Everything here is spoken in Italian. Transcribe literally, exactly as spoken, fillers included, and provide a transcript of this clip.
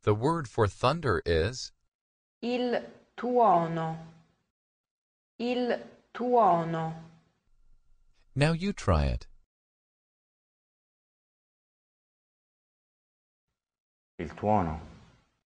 The word for thunder is il tuono, il tuono, Now you try it. Il tuono.